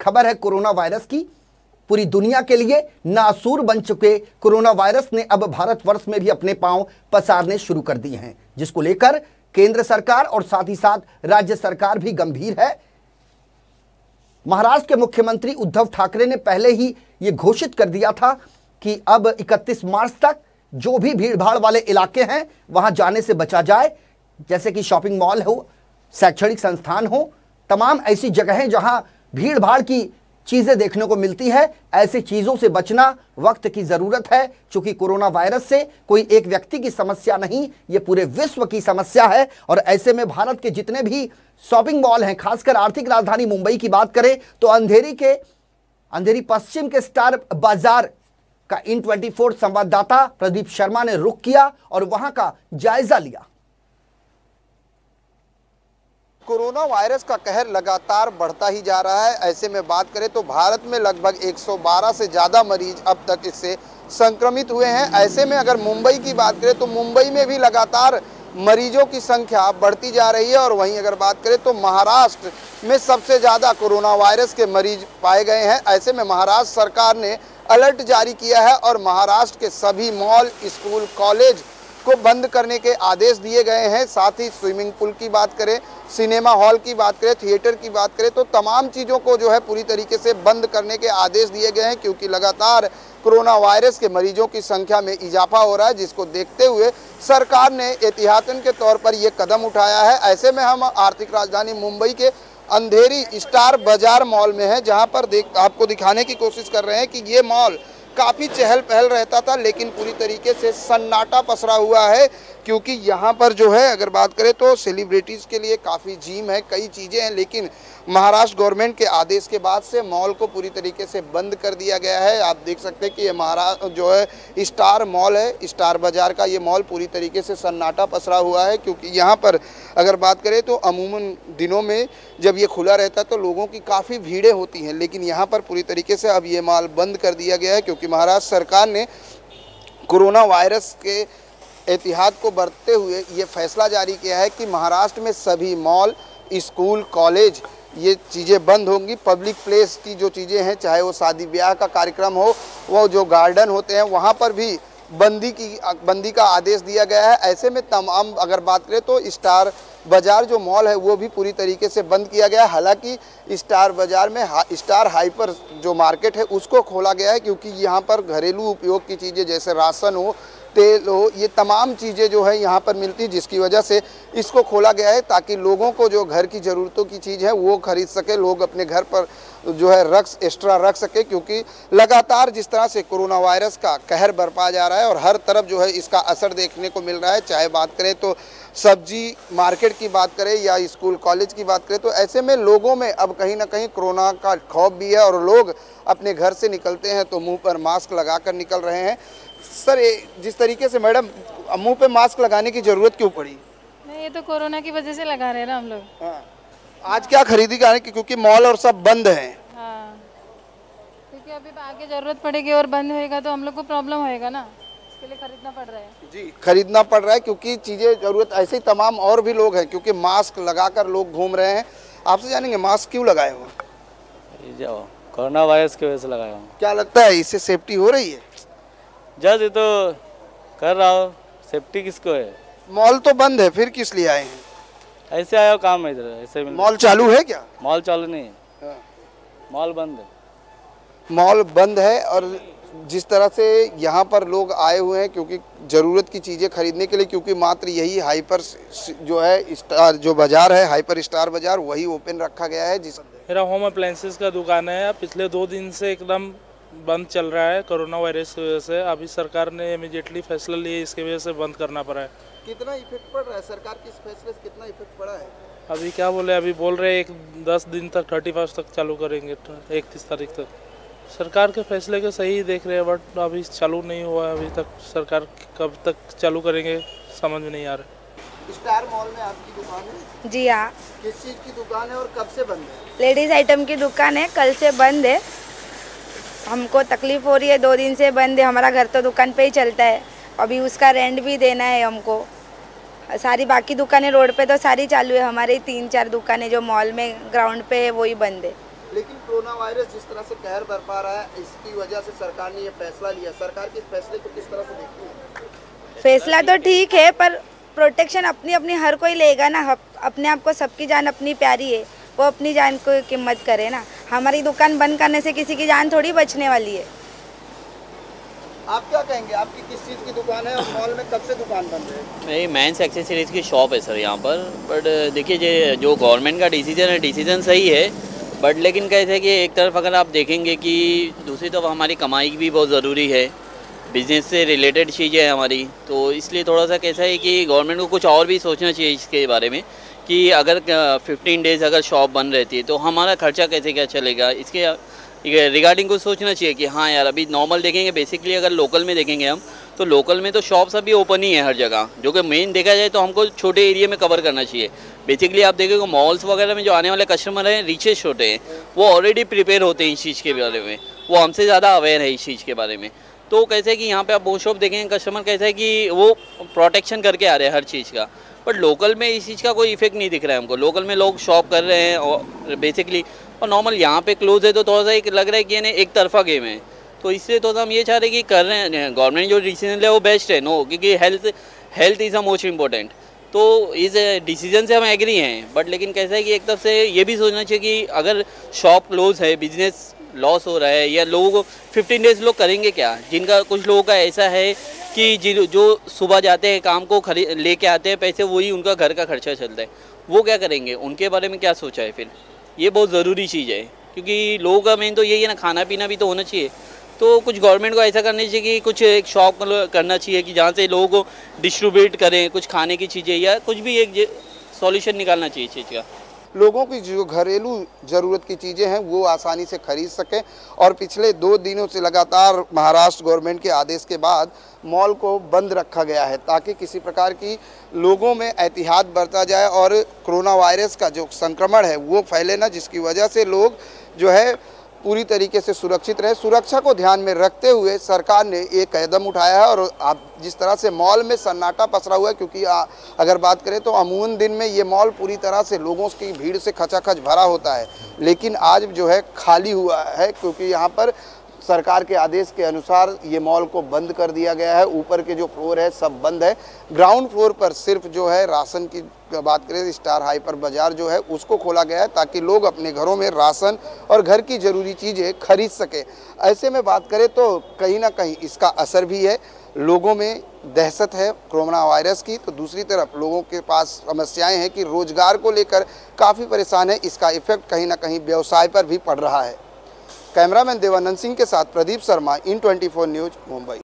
खबर है corona virus की। पूरी दुनिया के लिए नासूर बन चुके कोरोना वायरस ने अब भारतवर्ष में भी अपने पांव पसारने शुरू कर दिए हैं, जिसको लेकर केंद्र सरकार और साथ ही साथ राज्य सरकार भी गंभीर है। महाराष्ट्र के मुख्यमंत्री उद्धव ठाकरे ने पहले ही ये घोषित कर दिया था कि अब 31 मार्च तक जो भी भीड़भाड़ वाले इलाके हैं वहां जाने से बचा जाए, जैसे कि शॉपिंग मॉल हो, शैक्षणिक संस्थान हो, तमाम ऐसी जगहें जहां भीड़ भाड़ की चीजें देखने को मिलती है, ऐसी चीजों से बचना वक्त की जरूरत है। क्योंकि कोरोना वायरस से कोई एक व्यक्ति की समस्या नहीं, ये पूरे विश्व की समस्या है। और ऐसे में भारत के जितने भी शॉपिंग मॉल हैं, खासकर आर्थिक राजधानी मुंबई की बात करें तो अंधेरी पश्चिम के स्टार बाजार का N24 संवाददाता प्रदीप शर्मा ने रुख किया और वहां का जायजा लिया। कोरोना वायरस का कहर लगातार बढ़ता ही जा रहा है। ऐसे में बात करें तो भारत में लगभग 112 से ज़्यादा मरीज अब तक इससे संक्रमित हुए हैं। ऐसे में अगर मुंबई की बात करें तो मुंबई में भी लगातार मरीजों की संख्या बढ़ती जा रही है। और वहीं अगर बात करें तो महाराष्ट्र में सबसे ज़्यादा कोरोना वायरस के मरीज पाए गए हैं। ऐसे में महाराष्ट्र सरकार ने अलर्ट जारी किया है और महाराष्ट्र के सभी मॉल, स्कूल, कॉलेज को बंद करने के आदेश दिए गए हैं। साथ ही स्विमिंग पूल की बात करें, सिनेमा हॉल की बात करें, थिएटर की बात करें तो तमाम चीज़ों को जो है पूरी तरीके से बंद करने के आदेश दिए गए हैं, क्योंकि लगातार कोरोना वायरस के मरीजों की संख्या में इजाफा हो रहा है, जिसको देखते हुए सरकार ने एहतियातन के तौर पर ये कदम उठाया है। ऐसे में हम आर्थिक राजधानी मुंबई के अंधेरी स्टार बाजार मॉल में है, जहाँ पर आपको दिखाने की कोशिश कर रहे हैं कि ये मॉल काफ़ी चहल पहल रहता था, लेकिन पूरी तरीके से सन्नाटा पसरा हुआ है। क्योंकि यहाँ पर जो है अगर बात करें तो सेलिब्रिटीज़ के लिए काफ़ी जिम है, कई चीज़ें हैं, लेकिन महाराष्ट्र गवर्नमेंट के आदेश के बाद से मॉल को पूरी तरीके से बंद कर दिया गया है। आप देख सकते हैं कि ये महाराष्ट्र जो है स्टार मॉल है, स्टार बाज़ार का ये मॉल पूरी तरीके से सन्नाटा पसरा हुआ है। क्योंकि यहाँ पर अगर बात करें तो अमूमन दिनों में जब ये खुला रहता है तो लोगों की काफ़ी भीड़ें होती हैं, लेकिन यहाँ पर पूरी तरीके से अब ये मॉल बंद कर दिया गया है। क्योंकि महाराष्ट्र सरकार ने कोरोना वायरस के एहतियात को बरतते हुए ये फैसला जारी किया है कि महाराष्ट्र में सभी मॉल, स्कूल, कॉलेज ये चीज़ें बंद होंगी। पब्लिक प्लेस की जो चीज़ें हैं, चाहे वो शादी ब्याह का कार्यक्रम हो, वो जो गार्डन होते हैं वहाँ पर भी बंदी का आदेश दिया गया है। ऐसे में तमाम अगर बात करें तो स्टार बाज़ार जो मॉल है वो भी पूरी तरीके से बंद किया गया है। हालांकि स्टार बाज़ार में स्टार हाइपर जो मार्केट है उसको खोला गया है, क्योंकि यहाँ पर घरेलू उपयोग की चीज़ें जैसे राशन हो, तेल हो, ये तमाम चीज़ें जो है यहाँ पर मिलती, जिसकी वजह से इसको खोला गया है ताकि लोगों को जो घर की ज़रूरतों की चीज़ है वो खरीद सके, लोग अपने घर पर जो है एक्स्ट्रा रख सके। क्योंकि लगातार जिस तरह से कोरोना वायरस का कहर बरपा जा रहा है और हर तरफ जो है इसका असर देखने को मिल रहा है, चाहे बात करें तो सब्जी मार्केट की बात करें या स्कूल कॉलेज की बात करें, तो ऐसे में लोगों में अब कहीं ना कहीं कोरोना का खौफ भी है और लोग अपने घर से निकलते हैं तो मुंह पर मास्क लगाकर निकल रहे हैं। सर, जिस तरीके से मैडम मुंह पे मास्क लगाने की ज़रूरत क्यों पड़ी? नहीं, ये तो कोरोना की वजह से लगा रहे हैं ना हम लोग। हाँ। आज क्या खरीदी करने की, क्योंकि मॉल और सब बंद हैं। हाँ, क्योंकि अभी आगे ज़रूरत पड़ेगी और बंद होएगा तो हम लोग को प्रॉब्लम होएगा ना, इसके लिए खरीदना पड़ रहा है। जी, खरीदना पड़ रहा है क्योंकि चीज़ें ज़रूरत, ऐसे ही तमाम और भी लोग हैं, क्योंकि मास्क लगाकर लोग घूम रहे हैं। आपसे जानेंगे मास्क क्यों लगाए हो? कोरोना वायरस की वजह से लगाया हूँ। क्या लगता है इससे सेफ्टी हो रही है? जज ये तो कर रहा हो, सेफ्टी किसको है? मॉल तो बंद है, फिर किस लिए आए हैं? ऐसे आया काम है इधर, ऐसे मॉल चालू है क्या? मॉल चालू नहीं है, मॉल बंद है। मॉल बंद है और जिस तरह से यहाँ पर लोग आए हुए हैं क्योंकि ज़रूरत की चीज़ें खरीदने के लिए, क्योंकि मात्र यही हाइपर जो है स्टार जो बाज़ार है, हाइपर स्टार बाज़ार, वही ओपन रखा गया है। मेरा होम अप्लायंसेस का दुकान है, पिछले 2 दिन से एकदम बंद चल रहा है कोरोना वायरस की वजह से। अभी सरकार ने इमीडिएटली फैसला लिया, इसकी वजह से बंद करना पड़ा है। कितना इफेक्ट पड़ रहा है सरकार के इस फैसले से, कितना इफेक्ट पड़ा है? अभी क्या बोले, अभी बोल रहे हैं 10 दिन तक 31 तक चालू करेंगे, 31 तारीख तक। सरकार के फैसले के सही देख रहे हैं, बट अभी चालू नहीं हुआ है अभी तक। सरकार कब तक चालू करेंगे समझ में नहीं आ रहा। स्टार मॉल में आपकी दुकान है? जी हाँ। किस चीज़ की दुकान है और कब से बंद है? लेडीज़ आइटम की दुकान है, कल से बंद है। हमको तकलीफ़ हो रही है, 2 दिन से बंद है। हमारा घर तो दुकान पे ही चलता है, अभी उसका रेंट भी देना है हमको। सारी बाकी दुकानें रोड पे तो सारी चालू है, हमारी 3-4 दुकानें जो मॉल में ग्राउंड पे है वही बंद है। लेकिन कोरोना वायरस जिस तरह से कहर बरपा रहा है, इसकी वजह से सरकार ने ये फैसला लिया। सरकार के इस फैसले को किस तरह से देखती है? फैसला तो ठीक है, पर प्रोटेक्शन अपनी अपनी हर कोई लेगा ना। अपने आप को, सबकी जान अपनी प्यारी है, वो अपनी जान को कीमत करे ना। हमारी दुकान बंद करने से किसी की जान थोड़ी बचने वाली है। आप क्या कहेंगे, आपकी किस चीज़ की दुकान है और मॉल में कब से दुकान बंद है? मेरी मेंस एक्सेसरीज की शॉप है सर यहाँ पर। बट देखिए जो गवर्नमेंट का डिसीजन है, डिसीजन सही है, बट लेकिन कैसे है कि एक तरफ अगर आप देखेंगे कि दूसरी तरफ हमारी कमाई भी बहुत ज़रूरी है, बिज़नेस से रिलेटेड चीज़ें हैं हमारी, तो इसलिए थोड़ा सा कैसा है कि गवर्नमेंट को कुछ और भी सोचना चाहिए इसके बारे में कि अगर 15 डेज़ अगर शॉप बंद रहती है तो हमारा खर्चा कैसे क्या चलेगा, इसके रिगार्डिंग कुछ सोचना चाहिए कि हाँ यार, अभी नॉर्मल देखेंगे, बेसिकली अगर लोकल में देखेंगे हम, तो लोकल में तो शॉप्स अभी ओपन ही है हर जगह, जो कि मेन देखा जाए तो हमको छोटे एरिया में कवर करना चाहिए। बेसिकली आप देखेंगे मॉल्स वगैरह में जो आने वाले कस्टमर हैं, रिचेस्ट होते हैं, वो ऑलरेडी प्रिपेयर होते हैं इस चीज़ के बारे में, वो हमसे ज़्यादा अवेयर है इस चीज़ के बारे में। तो कैसे है कि यहाँ पे आप वो शॉप देखेंगे, कस्टमर कैसा है कि वो प्रोटेक्शन करके आ रहे हैं हर चीज़ का, बट लोकल में इस चीज़ का कोई इफेक्ट नहीं दिख रहा है हमको। लोकल में लोग शॉप कर रहे हैं और बेसिकली, और नॉर्मल यहाँ पे क्लोज है तो थोड़ा सा एक लग रहा है कि एक तरफा गेम है, तो इसलिए थोड़ा सा हम ये चाह रहे हैं कि कर रहे हैं गवर्नमेंट जो डिसीजन है वो बेस्ट है नो, क्योंकि health is a most important. तो इस डिसीजन से हम एग्री हैं, बट लेकिन कैसा है कि एक तरफ से ये भी सोचना चाहिए कि अगर शॉप क्लोज है, बिजनेस लॉस हो रहा है, या लोगों को 15 डेज़ लोग करेंगे क्या, जिनका कुछ लोगों का ऐसा है कि जो सुबह जाते हैं काम को लेके आते हैं पैसे, वही उनका घर का खर्चा चलता है, वो क्या करेंगे, उनके बारे में क्या सोचा है फिर। ये बहुत ज़रूरी चीज़ है, क्योंकि लोगों का मेन तो यही है ना, खाना पीना भी तो होना चाहिए। तो कुछ गवर्नमेंट को ऐसा करना चाहिए कि कुछ एक शॉप करना चाहिए कि जहाँ से लोगों को डिस्ट्रीब्यूट करें कुछ खाने की चीज़ें, या कुछ भी एक सॉल्यूशन निकालना चाहिए इस चीज़ का। लोगों की जो घरेलू ज़रूरत की चीज़ें हैं वो आसानी से खरीद सकें। और पिछले 2 दिनों से लगातार महाराष्ट्र गवर्नमेंट के आदेश के बाद मॉल को बंद रखा गया है, ताकि किसी प्रकार की लोगों में एहतियात बरता जाए और कोरोना वायरस का जो संक्रमण है वो फैले ना, जिसकी वजह से लोग जो है पूरी तरीके से सुरक्षित रहे। सुरक्षा को ध्यान में रखते हुए सरकार ने एक कदम उठाया है। और आप जिस तरह से मॉल में सन्नाटा पसरा हुआ है, क्योंकि अगर बात करें तो अमूमन दिन में ये मॉल पूरी तरह से लोगों की भीड़ से खचाखच भरा होता है, लेकिन आज जो है खाली हुआ है, क्योंकि यहाँ पर सरकार के आदेश के अनुसार ये मॉल को बंद कर दिया गया है। ऊपर के जो फ्लोर है सब बंद है। ग्राउंड फ्लोर पर सिर्फ जो है राशन की बात करें, स्टार हाइपर बाज़ार जो है उसको खोला गया है, ताकि लोग अपने घरों में राशन और घर की ज़रूरी चीज़ें खरीद सकें। ऐसे में बात करें तो कहीं ना कहीं इसका असर भी है, लोगों में दहशत है कोरोना वायरस की, तो दूसरी तरफ लोगों के पास समस्याएं हैं कि रोज़गार को लेकर काफ़ी परेशान है। इसका इफेक्ट कहीं ना कहीं व्यवसाय पर भी पड़ रहा है। कैमरामैन देवानंद सिंह के साथ प्रदीप शर्मा, इन 24 न्यूज़, मुंबई।